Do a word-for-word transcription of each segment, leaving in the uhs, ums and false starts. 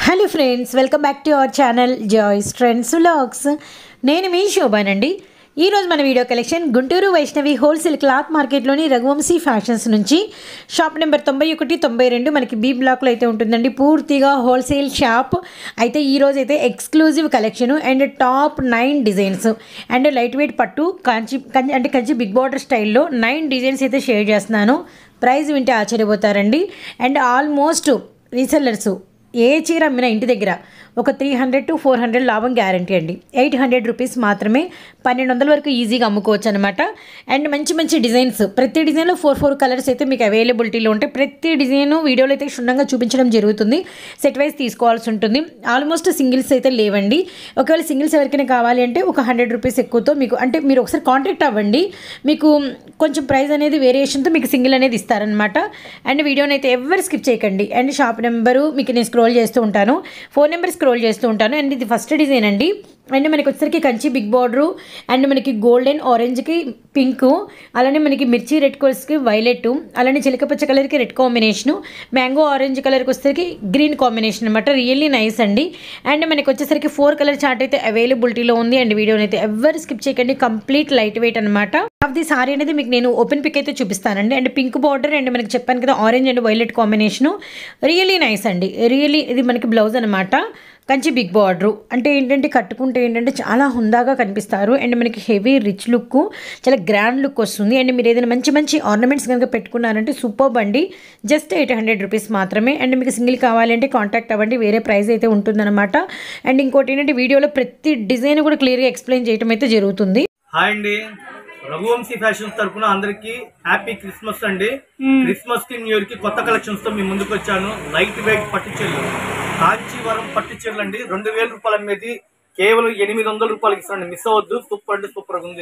Hello friends, welcome back to our channel Joy's trends vlogs. నేను మీ శోభానండి. ఈరోజు మన video collection Guntur Vaishnavi wholesale cloth మార్కెట్లోని రఘువంశీ ఫ్యాషన్స్ నుంచి షాప్ నెంబర్ తొంభై ఒకటి తొంభై రెండు మనకి బీ బ్లాక్లో అయితే ఉంటుందండి. పూర్తిగా హోల్సేల్ షాప్ అయితే ఈరోజు అయితే exclusive collection and top nine designs and light weight పట్టు కంచి అంటే కంచి బిగ్ బార్డర్ స్టైల్లో నైన్ డిజైన్స్ అయితే షేర్ చేస్తున్నాను. ప్రైస్ వింటే ఆశ్చర్యపోతారండి. అండ్ ఆల్మోస్ట్ రీసెల్లర్స్ ఏ చీర అమ్మినా ఇంటి దగ్గర ఒక three hundred to four hundred లాభం గ్యారంటీ అండి. ఎయిట్ హండ్రెడ్ రూపీస్ మాత్రమే పన్నెండు వందల వరకు ఈజీగా అమ్ముకోవచ్చు అనమాట. అండ్ మంచి మంచి డిజైన్స్, ప్రతి డిజైన్లో ఫోర్ ఫోర్ కలర్స్ అయితే మీకు అవైలబిలిటీలో ఉంటాయి. ప్రతి డిజైన్ వీడియోలో అయితే క్షుణ్ణంగా చూపించడం జరుగుతుంది. సెట్ వైజ్ తీసుకోవాల్సి ఉంటుంది. ఆల్మోస్ట్ సింగిల్స్ అయితే లేవండి. ఒకవేళ సింగిల్స్ ఎవరికైనా కావాలి అంటే ఒక హండ్రెడ్ రూపీస్ ఎక్కువతో మీకు అంటే మీరు ఒకసారి కాంటాక్ట్ అవ్వండి. మీకు కొంచెం ప్రైస్ అనేది వేరియేషన్తో మీకు సింగిల్ అనేది ఇస్తారనమాట. అండ్ వీడియోని అయితే ఎవరు స్కిప్ చేయకండి. అండ్ షాప్ నెంబరు మీకు నేను స్క్రోల్ చేస్తూ ఉంటాను, ఫోన్ నెంబర్ స్క్రోల్ చేస్తూ ఉంటాను. అండ్ ఇది ఫస్ట్ డిజైన్ అండి. అండ్ మనకి వచ్చేసరికి కంచి బిగ్ బార్డరు అండ్ మనకి గోల్డెన్ ఆరెంజ్కి పింక్, అలానే మనకి మిర్చి రెడ్ కలర్స్కి వైలెట్, అలానే చిలకపచ్చ కలర్కి రెడ్ కాంబినేషను, మ్యాంగో ఆరెంజ్ కలర్కి వచ్చేసరికి గ్రీన్ కాంబినేషన్ అనమాట. రియల్లీ నైస్ అండి. అండ్ మనకి వచ్చేసరికి ఫోర్ కలర్ చార్ట్ అయితే అవైలబిలిటీలో ఉంది. అండ్ వీడియోని అయితే ఎవరు స్కిప్ చేయకండి, కంప్లీట్ లైట్ వెయిట్ అనమాట. ఆఫ్ ది సారీ అనేది మీకు నేను ఓపెన్ పిక్ అయితే చూపిస్తానండి. అండ్ పింక్ బార్డర్ అండ్ మనకి చెప్పాను కదా orange and violet combination really nice అండి. రియల్లీ ఇది మనకి బ్లౌజ్ అనమాట. కంచి బిగ్ బార్డరు అంటే ఏంటంటే కట్టుకుంటే ఏంటంటే చాలా హుందాగా కనిపిస్తారు. అండ్ మనకి హెవీ రిచ్ లుక్, చాలా గ్రాండ్ లుక్ వస్తుంది. అండ్ మీరు ఏదైనా మంచి మంచి ఆర్నమెంట్స్ కనుక పెట్టుకున్నారంటే సూపర్ అండి. జస్ట్ ఎయిట్ హండ్రెడ్ రూపీస్ మాత్రమే. అండ్ మీకు సింగిల్ కావాలంటే కాంటాక్ట్ అవ్వండి, వేరే ప్రైస్ అయితే ఉంటుందన్నమాట. అండ్ ఇంకోటి ఏంటంటే వీడియోలో ప్రతి డిజైన్ కూడా క్లియర్గా ఎక్స్ప్లెయిన్ చేయడం అయితే జరుగుతుంది. హాయ్ అండి, రఘువంశీ ఫ్యాషన్స్ తరఫున అందరికి హ్యాపీ క్రిస్మస్ అండి. క్రిస్మస్ కి న్యూ ఇయర్ కి కొత్త కలెక్షన్స్ తో మీ ముందుకు వచ్చాను. లైట్ వెయిట్ పట్టు చీరలు, కాంచీవరం పట్టు చీరలు అండి. రెండు వేల రూపాయల అమ్మేది కేవలం ఎనిమిది వందల రూపాయలకి ఇస్తాండి. మిస్ అవ్వద్దు, సూపర్ అంటే సూపర్ ఉంది.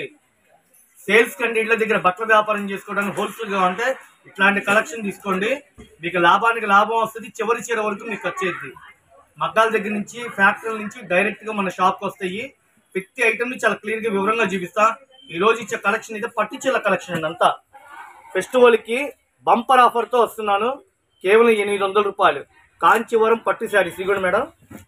సేల్స్ కండి ఇళ్ళ దగ్గర బట్టల వ్యాపారం చేసుకోవడానికి హోల్సేల్ గా ఉంటే ఇట్లాంటి కలెక్షన్ తీసుకోండి. మీకు లాభానికి లాభం వస్తుంది. చివరి చీర వరకు మీకు వచ్చేది. మగ్గాల దగ్గర నుంచి ఫ్యాక్టరీల నుంచి డైరెక్ట్ గా మన షాప్ కి వస్తాయి. ప్రతి ఐటమ్ ని చాలా క్లియర్ గా వివరంగా చూపిస్తా. ఈ రోజు ఇచ్చే కలెక్షన్ అయితే పట్టు చీరల కలెక్షన్ అండి. అంతా ఫెస్టివల్ కి బంపర్ ఆఫర్ తో వస్తున్నాను. కేవలం ఎనిమిది వందల రూపాయలు కాంచీవరం పట్టు శారీస్. ఇదిగోండి మేడం,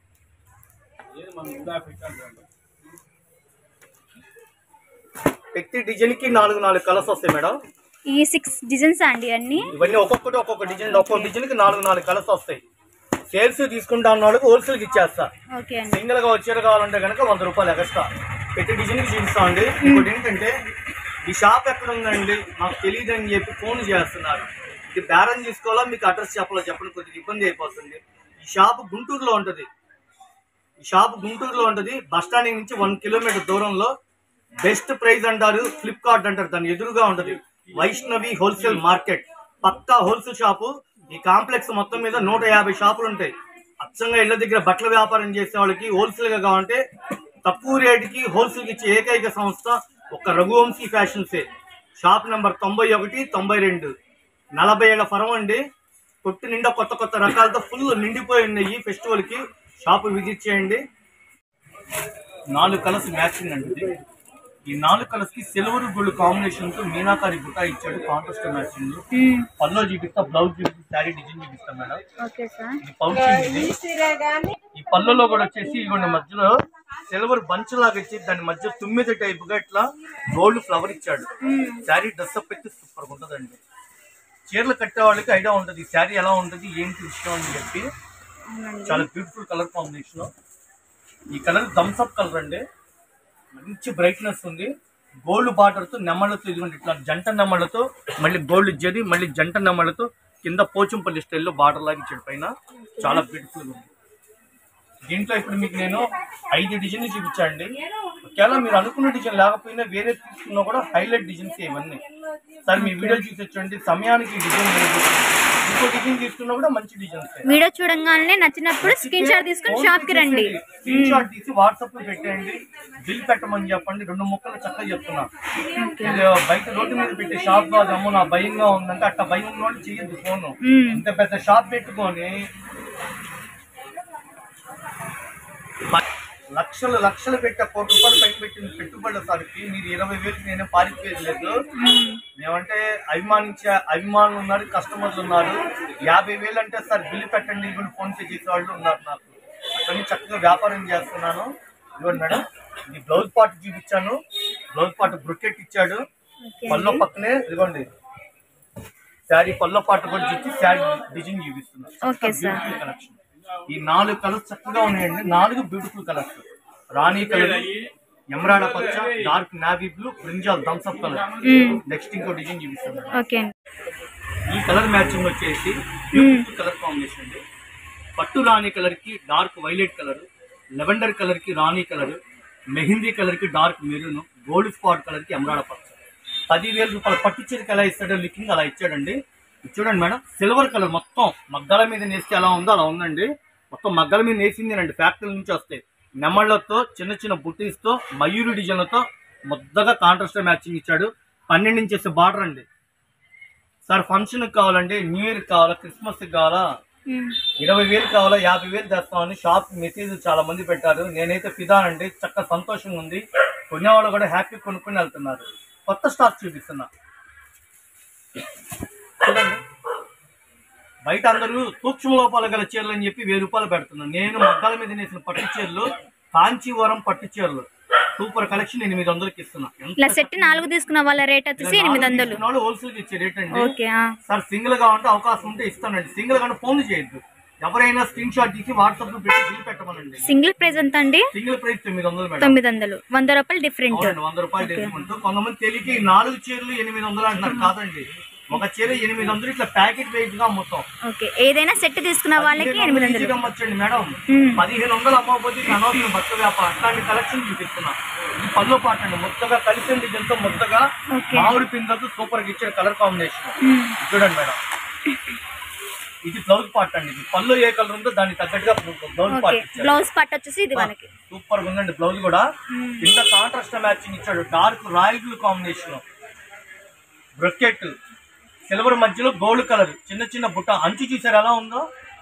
ప్రతి డిజైన్ కి నాలుగు నాలుగు కలర్స్ వస్తాయి మేడం. ఈ సిక్స్ డిజైన్స్ అండి అన్ని. ఇవన్నీ ఒక్కొక్కటి ఒక్కొక్క డిజైన్, ఒక్కొక్క డిజైన్ కి నాలుగు నాలుగు కలర్స్ వస్తాయి. సేల్స్ తీసుకుంటా ఉన్న వాళ్ళకి హోల్సేల్ కి ఇచ్చేస్తా. సింగిల్ గా వచ్చేది కావాలంటే కనుక వంద రూపాయలు ఎక్స్ట్రా ప్రతి డిజైన్ కి చూపిస్తామండి. ఇంకోటి ఏంటంటే ఈ షాప్ ఎక్కడ ఉందండి నాకు తెలియదు అని చెప్పి ఫోన్ చేస్తున్నారు. ఇది బేరం తీసుకోవాలా మీకు అడ్రస్ చెప్పాలో చెప్పండి, కొద్దిగా ఇబ్బంది అయిపోతుంది. ఈ షాప్ గుంటూరులో ఉంటుంది. ఈ షాప్ గుంటూరులో ఉంటుంది. బస్ స్టాండ్ నుంచి వన్ కిలోమీటర్ దూరంలో. బెస్ట్ ప్రైస్ అంటారు, ఫ్లిప్కార్ట్ అంటారు, దాని ఎదురుగా ఉంటుంది వైష్ణవి హోల్సేల్ మార్కెట్. పక్కా హోల్సేల్ షాపు. ఈ కాంప్లెక్స్ మొత్తం మీద నూట యాభై షాపులు ఉంటాయి. అచ్చంగా ఇళ్ల దగ్గర బట్టల వ్యాపారం చేసే వాళ్ళకి హోల్సేల్ గా కావాలంటే తక్కువ రేటుకి హోల్సేల్ ఇచ్చే ఏకైక సంస్థ ఒక రఘువంశీ ఫ్యాషన్సే. షాప్ నెంబర్ తొంభై ఒకటి తొంభై రెండు నలభై ఏళ్ల ఫరం అండి. కొట్టు నిండా కొత్త కొత్త రకాలతో ఫుల్ నిండిపోయి ఉన్నాయి. ఫెస్టివల్ కి షాప్ విజిట్ చేయండి. నాలుగు కలర్స్ మ్యాచింగ్ అండి. ఈ నాలుగు కలర్స్ కి సిల్వర్ గోల్డ్ కాంబినేషన్ తో మీనాకారి బుట్ట ఇచ్చాడు. Contrast matching. పల్లో చూపిస్తా, బ్లౌజ్ చూపిస్తా, శారీ డిజైన్ చూపిస్తాం మేడం. ఇది పౌచింగ్. ఇది ఈ పల్లులో కూడా వచ్చేసి ఇవ్వండి మధ్యలో సిల్వర్ బంచ్ లాగా ఇచ్చి దాని మధ్య తుమ్మిద టైప్ గా ఇట్లా గోల్డ్ ఫ్లవర్ ఇచ్చాడు. శారీ డ్రెస్ అప్ అయితే సూపర్ ఉంటదండి. చీరలు కట్టే వాళ్ళకి ఐడియా ఉంటది ఈ శారీ ఎలా ఉంటది ఏంటి ఇష్టం అని చెప్పి. చాలా బ్యూటిఫుల్ కలర్ కాంబినేషన్. ఈ కలర్ థమ్స్ అప్ కలర్ అండి. మంచి బ్రైట్నెస్ ఉంది. గోల్డ్ బార్డర్ తో నెమ్మలతో ఇదిగోండి ఇట్లా జంట నెమ్మలతో మళ్ళీ గోల్డ్ ఇచ్చేది, మళ్ళీ జంట నెమ్మలతో కింద పోచంపల్లి స్టైల్లో బార్డర్ లాగా ఇచ్చాడు పైన. చాలా బ్యూటిఫుల్ ఉంది. దీంట్లో ఇప్పుడు మీకు నేను ఐదు డిజైన్లు చూపించండి. ఒకవేళ మీరు అనుకున్న డిజైన్ లేకపోయినా వేరే తీసుకున్నా కూడా హైలైట్ డిజైన్స్ ఇవన్నీ. సార్ మీ వీడియో చూసొచ్చండి, సమయానికి డిజైన్ లేదు. ఇంకో డిజైన్ తీసుకున్నా కూడా మంచి డిజైన్స్. వీడియో చూడంగానే నచ్చినప్పుడు స్క్రీన్ షాట్ తీసుకొని షాప్ కి రండి. స్క్రీన్ షాట్ తీసి వాట్సాప్ లో పెట్టండి, బిల్ పెట్టమని చెప్పండి. రెండు ముక్కలు చక్కగా చెప్తున్నా. బయట రోడ్డు మీద పెట్టే షాప్ కాదు అమ్మో నా భయంగా ఉందంటే అట్లా భయం ఉన్నోళ్ళు చెయ్యద్దు. ఫోన్ ఇంత పెద్ద షాప్ పెట్టుకొని లక్షలు లక్షలు పెట్టే కోటి రూపాయలు పైన పెట్టిన పెట్టుబడుల సరికి మీరు ఇరవై వేలు నేనే పారిపోయేది లేదు. మేమంటే అభిమానించే అభిమానులు ఉన్నారు, కస్టమర్లు ఉన్నారు. యాభై వేలు అంటే సార్ బిల్లు పెట్టండి ఫోన్ పే చేసే వాళ్ళు ఉన్నారు. నాకు పని చక్కగా వ్యాపారం చేస్తున్నాను. ఇదిగోండి మేడం, ఇది బ్లౌజ్ పార్ట్ చూపించాను. బ్లౌజ్ పార్ట్ బ్రొకెట్ ఇచ్చాడు. పల్లో పక్కనే ఇదిగోండి శారీ పల్లో పార్ట్ కూడా చూసి శారీ డిజైన్ చూపిస్తున్నాను. Beautiful collection. ఈ నాలుగు కలర్స్ చక్కగా ఉన్నాయండి. నాలుగు బ్యూటిఫుల్ కలర్స్. రాణి కలర్, ఎమరాడ పచ్చ, dark navy blue, brinjal Thums Up colour. Next ఇంకో డిజైన్ చూపిస్తున్నాను. ఈ కలర్ మ్యాచింగ్ వచ్చేసి బ్యూటిఫుల్ కలర్ కాంబినేషన్ అండి. పట్టు రాణి కలర్ కి dark violet colour, lavender colour కి రాణి కలర్, మెహిందీ కలర్ కి dark maroon, Gold Spot colour కి ఎమరాడ పచ్చ. పదివేల రూపాయలు పట్టు చీరకి ఎలా ఇస్తాడో లుకింగ్ అలా ఇచ్చాడండి. చూడండి మేడం, సిల్వర్ కలర్ మొత్తం మగ్గాల మీద నేస్తే ఎలా ఉందో అలా ఉందండి. మొత్తం మగ్గాల మీద నేసిందేనండి. ఫ్యాక్టరీ నుంచి వస్తాయి నెమ్మళ్లతో, చిన్న చిన్న బుట్టీస్తో, మయూరి డిజైన్లతో ముద్దగా కాంట్రాస్ట్ మ్యాచింగ్ ఇచ్చాడు. పన్నెండు ఇంచెస్ బార్డర్ అండి. సార్ ఫంక్షన్ కావాలండి, న్యూ ఇయర్ కావాలా, క్రిస్మస్ కావాలా, ఇరవై వేలు కావాలా, యాభై వేలు తెస్తామని షాప్ మెసేజ్ చాలా మంది పెట్టారు. నేనైతే ఫిదానండి. చక్కగా సంతోషంగా ఉంది. కొనేవాళ్ళు కూడా హ్యాపీ కొనుక్కొని వెళ్తున్నారు. కొత్త స్టాక్ చూపిస్తున్నా చూడండి. బయట అందరూ సూక్ష్మ లోపాలు గల చీరలు అని చెప్పి వెయ్యి రూపాయలు పెడుతున్నాను. నేను మగ్గాల మీద నేసిన పట్టు చీరలు, కాంచీవరం పట్టు చీరలు సూపర్ కలెక్షన్ ఎనిమిది వందలకి ఇస్తున్నా. సెట్ నాలుగు తీసుకున్న వాళ్ళ రేట్ వచ్చేసి ఎనిమిది వందలు. హోల్సేల్ ఇచ్చే రేట్ అండి. సార్ సింగిల్ గా ఉంటే అవకాశం ఉంటే ఇస్తానండి. సింగిల్ గా ఫోన్ చేయొద్దు. ఎవరైనా స్క్రీన్ షాట్ తీసి వాట్సాప్ లో పెట్టి బిల్ పెట్టమనండి. సింగిల్ ప్రైస్ ఎంత అండి? సింగిల్ ప్రైస్ తొమ్మిది వందలు. తొమ్మిది వందలు వంద రూపాయలు డిఫరెంట్. వంద రూపాయలు డిఫరెంట్. కొంతమంది తెలియక నాలుగు చీరలు ఎనిమిది వందలు అంటున్నారు. కాదండి, ఒక చీర ఎనిమిది వందలు ఇట్లా ప్యాకెట్ వైజ్ గా అమ్ముతాం. ఏదైనా సెట్ తీసుకున్న వాళ్ళకి ఎనిమిది వందలు అమ్మొచ్చండి మేడం. పదిహేను వందలు అమ్మకపోతే అనవసరం బట్ట వ్యాపారం. అట్లాంటి కలెక్షన్ చూపిస్తున్నా. ఇది పల్లో పాట అండి. మొత్తగా కలిసి డిజైన్ తో మొత్తగా మామిడి పిందలతో సూపర్ గా ఇచ్చాడు కలర్ కాంబినేషన్. చూడండి మేడం, ఇది బ్లౌజ్ పార్ట్ అండి. ఇది పళ్ళు ఏ కలర్ ఉందో దానికి తగ్గట్టుగా బ్లౌజ్ పార్ట్ బ్లౌజ్ పార్ట్ వచ్చేసి ఇది మనకి సూపర్ గా ఉందండి. బ్లౌజ్ కూడా కింద కాంట్రాస్ట్ మ్యాచింగ్ ఇచ్చాడు. Dark royal blue combination, brocade, silver మధ్యలో గోల్డ్ కలర్, చిన్న చిన్న బుట్ట. అంచు చూసారు ఎలా ఉందో.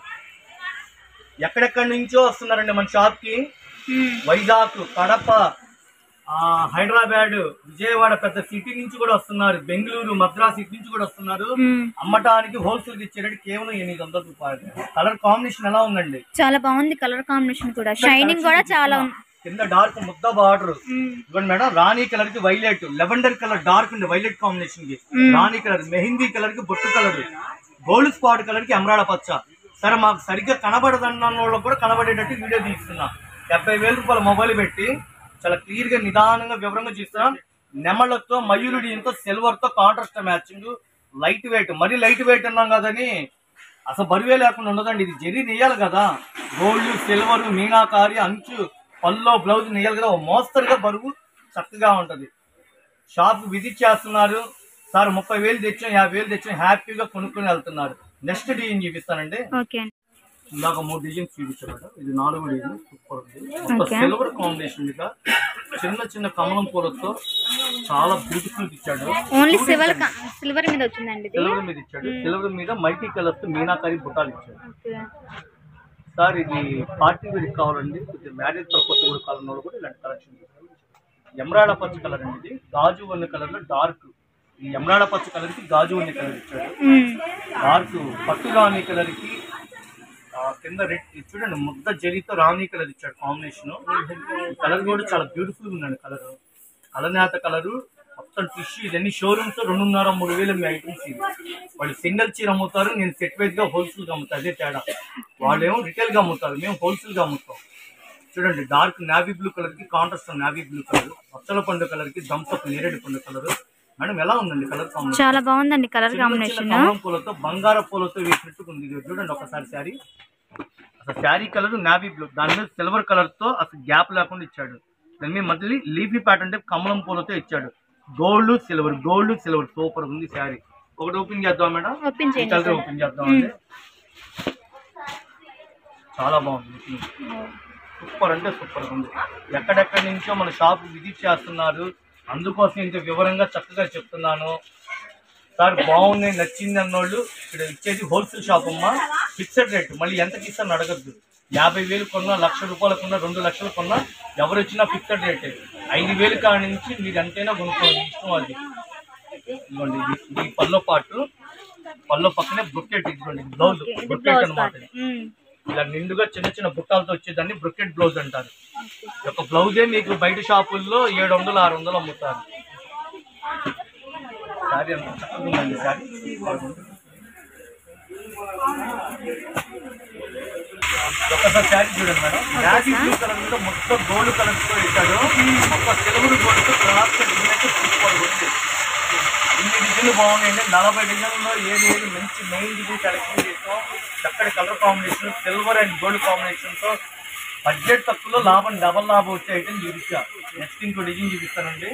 ఎక్కడెక్కడి నుంచో వస్తున్నారండి మన షాప్ కి. వైజాగ్, కడప, హైదరాబాద్, విజయవాడ పెద్ద సిటీ నుంచి కూడా వస్తున్నారు. బెంగళూరు, మద్రాస్ సిటీ నుంచి కూడా వస్తున్నారు. అమ్మటానికి హోల్సేల్ ఇచ్చేటట్టు కేవలం ఎనిమిది వందల రూపాయలు. కలర్ కాంబినేషన్ ఎలా ఉందండి? చాలా బాగుంది. కలర్ కాంబినేషన్ కూడా షైనింగ్ కూడా చాలా ఉంది. కింద డార్క్ ముద్ద బార్డర్. ఇవ్వండి మేడం, రాణి కలర్ కి వైలెట్, లెవెండర్ కలర్ డార్క్ ఉంది వైలెట్ కాంబినేషన్ కి, రాణి కలర్, మెహిందీ కలర్ కి బొట్టు కలర్, గోల్డ్ స్పాట్ కలర్ కి ఎమరాడ పచ్చ. సరే మాకు సరిగ్గా కనబడదన్న వాళ్ళకి కూడా కనబడేటట్టు వీడియో తీస్తున్నా. డెబ్బై వేల రూపాయల మొబైల్ పెట్టి చాలా క్లియర్ గా నిదానంగా వివరంగా చూస్తున్నా. నెమళ్లతో, మయూరుడి ఇంతో, సిల్వర్ తో కాంట్రాస్ట్ మ్యాచింగ్. లైట్ వెయిట్, మరీ లైట్ వెయిట్ అన్నాం కదని అసలు బరువే లేకుండా ఉండదండి. ఇది జరీ నెయ్యాలి కదా. గోల్డ్, సిల్వర్, మీనాకారి, అంచు, పల్లో బ్లౌజ్ నెయ్యాలి కదా. మోస్తరుగా బరువు చక్కగా ఉంటది. షాప్ విజిట్ చేస్తున్నారు. సార్ ముప్పై వేలు తెచ్చాం, యాభై వేలు తెచ్చాం, హ్యాపీగా కొనుక్కొని వెళ్తున్నారు. నెక్స్ట్ డిజైన్ చూపిస్తానండి. ఇందాక మూడు డిజైన్స్ చూపించారు. ఇది నాలుగు డిజైన్ సూపర్ ఉంది. సిల్వర్ కాంబినేషన్ గా చిన్న చిన్న కమలం పూలతో చాలా బ్యూటిఫుల్ ఇచ్చాడు. ఓన్లీ సిల్వర్ సిల్వర్ మీద వచ్చిందండి. సిల్వర్ మీద ఇచ్చాడు. సిల్వర్ మీద మల్టీ కలర్స్ మీనాకారి బుట్టాలు ఇచ్చాడు. సార్ ఇది పార్టీ వేర్ కావాలండి, కొంచెం మ్యారేజ్ పర్పస్ కూడా కావాలన్న కూడా ఇలాంటి కలెక్షన్. ఎమరాడ పచ్చ కలర్ అండి. ఇది గాజు వన్న కలర్ లో డార్క్. ఈ ఎమరాడ పచ్చ కలర్ కి గాజు వన్న కలర్ ఇచ్చాడు. డార్క్ పట్టు రాణి కలర్ కి కింద రెడ్ చూడండి ముద్ద జరీతో రాణి కలర్ ఇచ్చాడు కాంబినేషన్. కలర్ కూడా చాలా బ్యూటిఫుల్ ఉందండి. కలర్ కలనేత కలరు మొత్తం టిష్యూ. ఇదన్నీ షోరూమ్స్ రెండున్నర మూడు వేలు మీ ఐటమ్స్. ఇది వాళ్ళు సింగిల్ చీర అమ్ముతారు, నేను సెట్ వైజ్ గా హోల్సేల్ గా అమ్ముతాను. అదే తేడా. వాళ్ళేమో రిటైల్ గా అమ్ముతారు, మేము హోల్సేల్ గా అమ్ముతాం. చూడండి డార్క్ నావీ బ్లూ కలర్ కి కాంట్రాస్ట్ నావీ బ్లూ కలర్, పచ్చల పండు కలర్ కి థమ్స్అప్ నేరేడు పండు కలర్. మేడం ఎలా ఉందండి కలర్ కాంబినేషన్? చాలా బాగుందండి కలర్ కాంబినేషన్. కమలం పూలతో బంగార పూలతో వేసినట్టుకుంది. చూడండి ఒకసారి శారీ. అసలు శారీ కలర్ నావీ బ్లూ, దాని మీద సిల్వర్ కలర్ తో అసలు గ్యాప్ లేకుండా ఇచ్చాడు. దాని మీద మళ్ళీ లీఫీ ప్యాటర్న్ అంటే కమలం పూలతో ఇచ్చాడు. Gold silver, gold silver super ఉంది శారీ. ఒకటి ఓపెన్ చేద్దాం మేడం. కలర్ ఓపెన్ చేద్దాం అండి. చాలా బాగుంది. సూపర్ అంటే సూపర్ ఉంది. ఎక్కడెక్కడి నుంచో మన షాప్ విజిట్ చేస్తున్నారు, అందుకోసం ఇంత వివరంగా చక్కగా చెప్తున్నాను. సార్ బాగున్నాయి నచ్చింది అన్నోళ్ళు ఇక్కడ ఇచ్చేది హోల్సేల్ షాప్ అమ్మా. ఫిక్స్డ్ రేట్, మళ్ళీ ఎంతకి ఇస్తాను అడగద్దు. యాభై వేలు కొన్నా, లక్ష రూపాయలు కొన్నా, రెండు లక్షలు కొన్నా ఎవరు వచ్చినా ఫిక్స్డ్ రేటే. ఐదు వేలు కాడి నుంచి మీరు ఎంతైనా కొనుక్కోండి, ఇష్టం అది. ఇదిగోండి ఇది పల్లో పాటు, పల్లో పక్కనే బొక్కెట్. ఇదిగోండి బ్లౌజ్ బొక్కెట్ అనమాట. ఇలా నిండుగా చిన్న చిన్న బుట్టాలతో వచ్చేదాన్ని బ్రొకెట్ బ్లౌజ్ అంటారు. ఒక బ్లౌజే మీకు బయట షాపుల్లో ఏడు వందలు ఆరు వందలు అమ్ముతారు. సారీ అంత చక్కగా ఉందండి. సారీ ఒకసారి శారీ చూడండి మేడం. నావీ బ్లూ కలర్ మీద మొత్తం గోల్డ్ కలర్ తో ఇచ్చాడు. ఒక సిల్వర్ గోల్డ్ తో క్రాస్ డిజైన్ అయితే సూపర్ ఉంది. ఇన్ని డిజైన్లు బాగున్నాయండి. నలభై డిజైన్లో ఏది ఏది మంచి మెయిన్ డిజైన్ సెలెక్షన్ చేసాం. చక్కటి colour combination, silver and gold combination తో బడ్జెట్ తక్కువలో లాభం డబల్ లాభం వచ్చే ఐటమ్ చూపించా. నెక్స్ట్ ఇంకో డిజైన్ చూపిస్తానండి.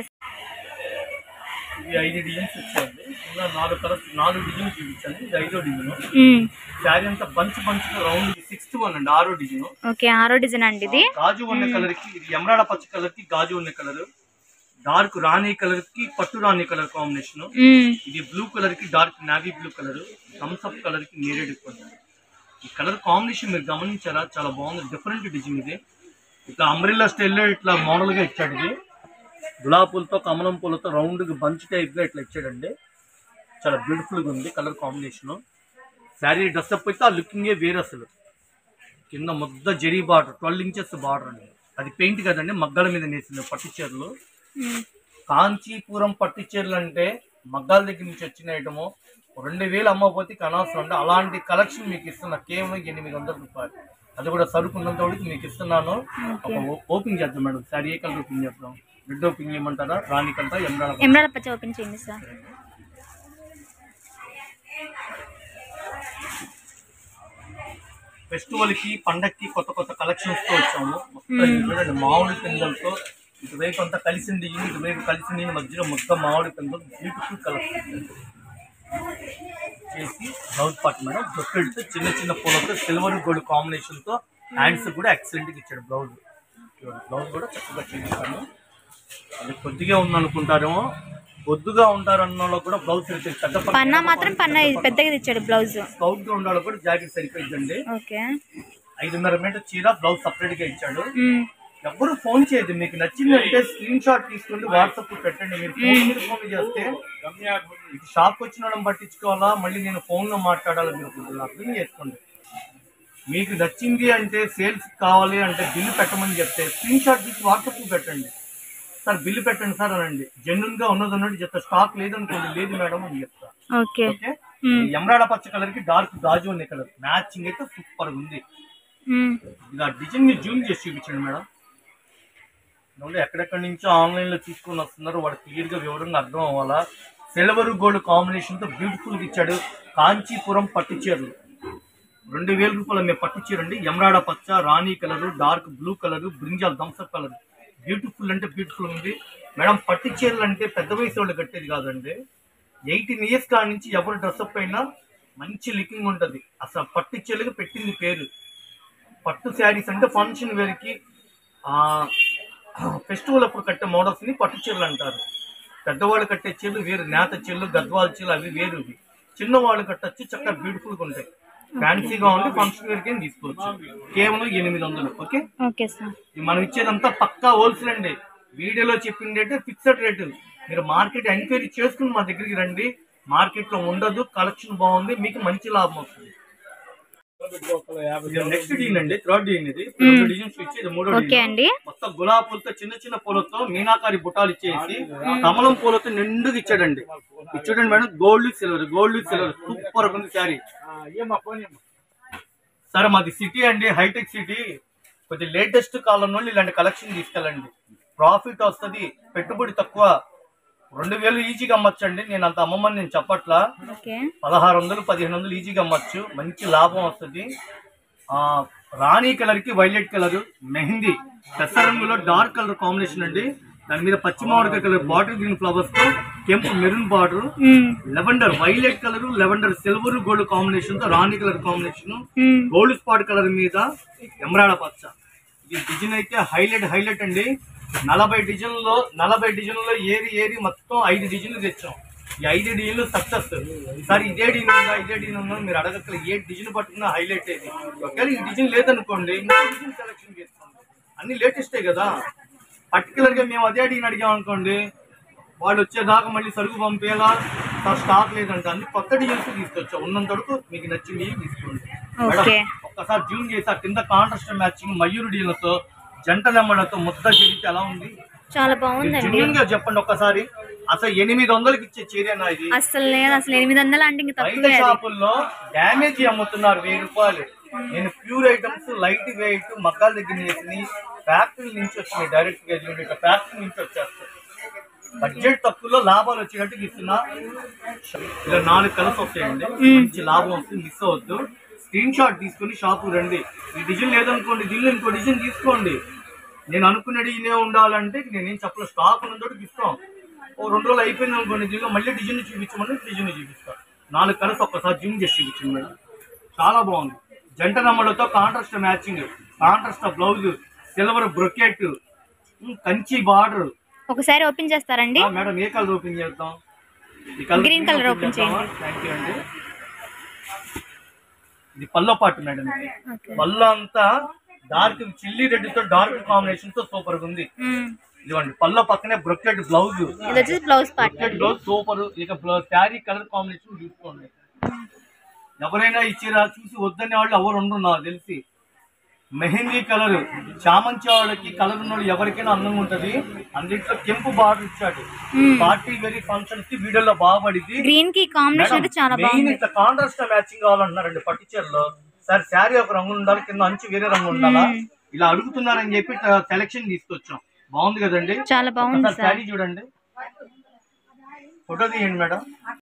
ఇవి ఐదు డిజైన్స్ వచ్చాయండి. ఇలా నాలుగు కలర్స్ నాలుగు డిజైన్స్ చూపించాను. ఇది ఐదో డిజైన్. శారీ అంతా bunch bunch round sixth one అండి. ఆరో డిజైన్. ఓకే, ఆరో డిజైన్ అండి. ఇది గాజు ఉన్న కలర్ కి, ఇది ఎమరాడ పచ్చ కలర్ కి గాజు ఉన్న కలర్, డార్క్ రాణి కలర్ కి పట్టు రాణి కలర్ కాంబినేషన్. ఇది బ్లూ కలర్ కి dark navy blue colour, Thums Up colour కి నేరేడ్ కలర్. ఈ కలర్ కాంబినేషన్ మీరు గమనించారా? చాలా బాగుంది. డిఫరెంట్ డిజైన్ ఇది. ఇట్లా అంబ్రెల్లా స్టైల్లో ఇట్లా మోడల్ గా ఇచ్చాడు. ఇది గులాబీ పూలతో కమలం పూలతో రౌండ్ బంచ్ టైప్ గా ఇట్లా ఇచ్చాడండి. చాలా బ్యూటిఫుల్ గా ఉంది కలర్ కాంబినేషన్. శారీ డ్రెస్అప్ అయితే ఆ లుకింగే వేరు. అసలు కింద ముద్ద జరీ బార్డర్, ట్వెల్వ్ ఇంచెస్ బార్డర్ అండి. అది పెయింట్ కదండి, మగ్గాల మీద నేసింది పట్టు చీరలు. కాంచీపురం పట్టు చీరలు అంటే మగ్గాల దగ్గర నుంచి వచ్చిన ఐటము. రెండు వేలు అమ్మకపోతే కనవసరం అంటే అలాంటి కలెక్షన్ మీకు ఇస్తున్నా కేవలం ఎనిమిది వందల రూపాయలు. అది కూడా సరుకున్నంత వరకు మీకు ఇస్తున్నాను. ఓపెన్ చేద్దాం మేడం. శారీ ఏ కలర్ ఓపెన్ చేద్దాం? రెడ్ ఓపెన్ చేయమంటారా? రాణి కంట ఎమరాల్డ్ పచ్చ ఓపెన్ చేయండి సార్. ఫెస్టివల్ కి పండక్కి కొత్త కొత్త కలెక్షన్స్ తో వచ్చాము. చూడండి మామిడి పిందలతో ఇటువైపు అంతా కలిసింది, ఇటువైపు కలిసింది, మధ్యలో మొత్తం మామిడి పిందలు బ్యూటిఫుల్ కలర్ చేసి బ్లౌజ్ పార్ట్ మేడం. దొక్కడితో చిన్న చిన్న పూలతో సిల్వర్ గోల్డ్ కాంబినేషన్ తో హ్యాండ్స్ కూడా ఎక్సలెంట్ గా ఇచ్చాడు. బ్లౌజ్ బ్లౌజ్ కూడా చక్కగా చేయించాను. అది కొద్దిగా ఉందనుకుంటారేమో, బొద్దుగా ఉంటారన్న కూడా బ్లౌజ్ పెద్ద పన్నా మాత్రం పన్నా పెద్దగా ఇచ్చాడు. బ్లౌజ్ స్కౌట్ గా ఉండాలి కూడా జాకెట్ సరిపోయిందండి. ఓకే, ఐదున్నర మీటర్ చీర, బ్లౌజ్ సపరేట్ గా ఇచ్చాడు. ఎవరు ఫోన్ చేయదు. మీకు నచ్చిందంటే స్క్రీన్ షాట్ తీసుకుంటే వాట్సాప్ పెట్టండి. మీరు ఫోన్ మీద ఫోన్ చేస్తే షాప్ వచ్చిన వాళ్ళని పట్టించుకోవాలా, మళ్ళీ నేను ఫోన్ లో మాట్లాడాలా, మీరు అర్థం చేసుకోండి. మీకు నచ్చింది అంటే సేల్స్ కావాలి అంటే బిల్లు పెట్టమని చెప్తే స్క్రీన్ షాట్ తీసి వాట్సాప్ పెట్టండి. సార్ బిల్లు పెట్టండి సార్ అనండి. జెన్యున్ గా ఉన్నది ఉన్నట్టు చెప్తా. స్టాక్ లేదనుకోండి, లేదు మేడం అని చెప్తా. ఓకే. ఎమరాడ పచ్చ కలర్ కి డార్క్ గాజు ఉన్న కలర్ మ్యాచింగ్ అయితే సూపర్ ఉంది. ఇలా డిజైన్ ని జూమ్ చేసి చూపించండి మేడం. ఎక్కడెక్కడి నుంచో ఆన్లైన్ లో తీసుకొని వస్తున్నారు, వాడు క్లియర్ గా వివరంగా అర్థం అవ్వాలా. సిల్వర్ గోల్డ్ కాంబినేషన్ తో బ్యూటిఫుల్ గా ఇచ్చాడు. కాంచీపురం పట్టు చీరలు రెండు వేల రూపాయలు మేము పట్టు చీర అండి. ఎమరాడ పచ్చ, రాణి colour, dark blue colour, brinjal Thums Up colour. Beautiful అంటే బ్యూటిఫుల్ ఉంది మేడం. పట్టు చీరలు అంటే పెద్ద వయసు వాళ్ళు కట్టేది కాదండి. ఎయిటీన్ ఇయర్స్ కాడి నుంచి ఎవరు డ్రెస్అప్ అయినా మంచి లుకింగ్ ఉంటుంది. అసలు పట్టు చీరలకు పెట్టింది పేరు. పట్టు శారీస్ అంటే ఫంక్షన్ వేర్కి, ఫెస్టివల్ అప్పుడు కట్టే మోడల్స్ ని పట్టు చీరలు అంటారు. పెద్దవాళ్ళు కట్టే చీరలు వేరు, నేత చీరలు, గద్వాల చీరలు అవి వేరు. చిన్నవాళ్ళు కట్టచ్చు, చక్కగా బ్యూటిఫుల్ గా ఉంటాయి. ఫ్యాన్సీగా ఉండి ఫంక్షన్ వేర్ కింద తీసుకోవచ్చు. కేవలం ఎనిమిది వందలు. ఓకే, మనం ఇచ్చేదంతా పక్కా హోల్సేల్ అండి. వీడియోలో చెప్పిన రేటు ఫిక్స్డ్ రేటు. మీరు మార్కెట్ ఎంక్వైరీ చేసుకుని మా దగ్గరికి రండి. మార్కెట్ లో ఉండదు, కలెక్షన్ బాగుంది, మీకు మంచి లాభం వస్తుంది. నెక్స్ట్ డిజైన్ అండి, థర్డ్ డిజైన్. ఇది డిజైన్స్ ఇచ్చేది మూడో డిజైన్. మొత్తం గులాబీ పూలతో చిన్న చిన్న పూలతో మీనాకారి బుటాలు ఇచ్చేసి కమలం పూలతో నిండుగా ఇచ్చాడండి. ఇచ్చాడండి madam. Gold silver, gold silver super ఉంది శారీ. సరే మాది సిటీ అండి, హైటెక్ సిటీ. కొద్ది లేటెస్ట్ కాలం నుండి ఇలాంటి కలెక్షన్ తీసుకెళ్ళండి. ప్రాఫిట్ వస్తుంది, పెట్టుబడి తక్కువ. రెండు వేలు ఈజీగా అమ్మచ్చండి. నేను అంత అమ్మమని నేను చెప్పట్లా. పదహారు వందలు పదిహేను వందలు ఈజీగా అమ్మచ్చు, మంచి లాభం వస్తుంది. ఆ రాణి కలర్ కి వైలెట్ కలర్, మెహందీ పెద్ద రంగులో డార్క్ కలర్ కాంబినేషన్ అండి. దాని మీద పచ్చి మామిడికాయ కలర్ బార్డర్, గ్రీన్ ఫ్లవర్స్ తో కెంపు maroon border, lavender violet colour, lavender silver gold combination తో రాణి colour combination, Gold Spot colour మీద ఎమరాడ పచ్చ. ఈ డిజైన్ అయితే హైలైట్ హైలైట్ అండి. నలభై డిజైన్లో నలభై డిజైన్లో ఏరి ఏరి మొత్తం ఐదు డిజైన్లు తెచ్చాం. ఈ ఐదు డిజైన్లు సక్సెస్. సార్ ఇదే డిజైన్ ఉందా, ఇదే డిజైన్ ఉందా మీరు అడగక్కల. ఏ డిజైన్ పట్టుకున్నా హైలైట్ అయింది. ఒకవేళ ఈ డిజైన్ లేదనుకోండి, ఇంకో డిజైన్ సెలెక్షన్ చేసుకోండి. అన్ని లేటెస్టే కదా. పర్టికులర్ గా మేము అదే డిజైన్ అడిగాం అనుకోండి, వాళ్ళు వచ్చేదాకా మళ్ళీ సరుకు పంపేలా స్టాక్ లేదంటే అన్ని కొత్త డిజైన్స్ తీసుకొచ్చాం. ఉన్నంత వరకు మీకు నచ్చింది తీసుకోండి. ఒక్కసారి జూమ్ చేసి ఆ కింద కాంట్రాస్ట్ మ్యాచింగ్ మయూరుడిలతో జంట నెమ్మలతో ముద్ద చెడితే ఎలా ఉంది? చాలా బాగుందండి. జెన్యూన్ గా చెప్పండి ఒక్కసారి, అసలు ఎనిమిది వందలకి ఇచ్చే చీరేనా ఇది? అసలు లేదు, అసలు ఎనిమిది వందలు అంటే ఇంకా బయట తక్కువే. షాపుల్లో డ్యామేజ్ అమ్ముతున్నారు వెయ్యి రూపాయలు. నేను ప్యూర్ ఐటమ్స్ లైట్ వెయిట్ మగ్గాల దగ్గర వేసి ఫ్యాక్టరీ నుంచి వచ్చినాయి, డైరెక్ట్ గా ఇట్లా ఫ్యాక్టరీ నుంచి వచ్చేస్తాయి. బడ్జెట్ తక్కువలో లాభాలు వచ్చేటట్టు ఇస్తున్నా. ఇలా నాలుగు కలర్స్ వస్తాయండి, మంచి లాభం వస్తుంది, మిస్ అవద్దు. స్క్రీన్ షాట్ తీసుకుని షాపు రండి. ఈ డిజైన్ లేదనుకోండి, దీనిలో ఇంకో డిజైన్ తీసుకోండి. నేను అనుకున్నది ఇనే ఉండాలంటే నేనేం చెప్పలేదు, స్టాక్ ఉన్నతోటి ఇస్తాం. ఓ రెండు రోజులు అయిపోయింది అనుకోండి, దీనిలో మళ్ళీ డిజైన్ చూపించమని డిజైన్ చూపిస్తాం. నాలుగు కలర్స్ ఒక్కసారి జూమ్ చేసి చూపించండి మేడం, చాలా బాగుంది. జంట నమ్మలతో contrast matching, contrast blouse, silver brocade, Kanchi border. ఒకసారి ఓపెన్ చేస్తారండి మేడం? ఏ కలర్ ఓపెన్ చేద్దాం? గ్రీన్ కలర్ ఓపెన్ చేయండి. థ్యాంక్ యూ అండి. ఇది పల్లో పాటు మేడం, పల్లో అంతా డార్క్ చిల్లీ రెడ్ తో డార్క్ కాంబినేషన్ తో సూపర్ గా ఉంది. ఇదిగోండి పల్లో పక్కనే brocade blouse, blouse part blouse super. ఇక శారీ కలర్ కాంబినేషన్ చూసుకోండి. ఎవరైనా ఇచ్చిరా చూసి వద్దనే వాళ్ళు ఎవరు ఉండరు నాకు తెలిసి. మెహందీ కలర్, చామంతి వాళ్ళకి కలర్ ఉన్న వాళ్ళు ఎవరికైనా అందంగా ఉంటది. అందులో కెంపు బార్డర్ ఇచ్చాడు. పార్టీ వెరీ ఫంక్షన్స్ కి వీడియోలో బాగా పడింది. గ్రీన్ కి కాంబినేషన్ అయితే చాలా బాగుంది. ఇట్లా కాంట్రాస్ట్ మ్యాచింగ్ కావాలంటున్నారండి పట్టు చీరలో. సార్ శారీ ఒక రంగు ఉండాలి, కింద అంచు వేరే రంగు ఉండాలా, ఇలా అడుగుతున్నారని చెప్పి సెలెక్షన్ తీసుకొచ్చాం. బాగుంది కదండి, చాలా బాగుంది. శారీ చూడండి, ఫోటో తీయండి మేడం.